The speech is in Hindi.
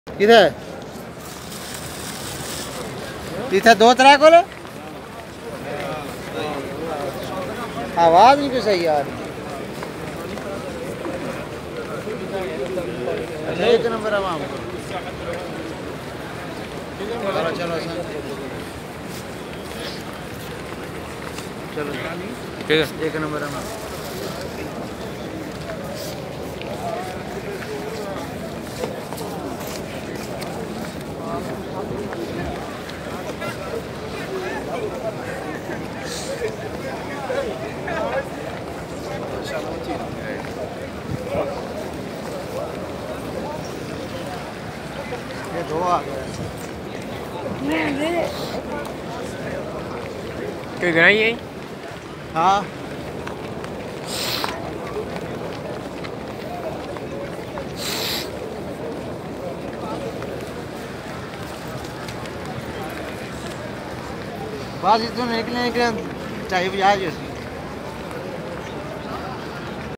किधर इधर दो तरह को आवाज नहीं कोई सही यार। एक नंबर है वहाँ। चलो चलो ठीक है, एक नंबर है। ये दो आ गया कोई गनाई है। हाँ बस इतना निकले चाहिए बजाज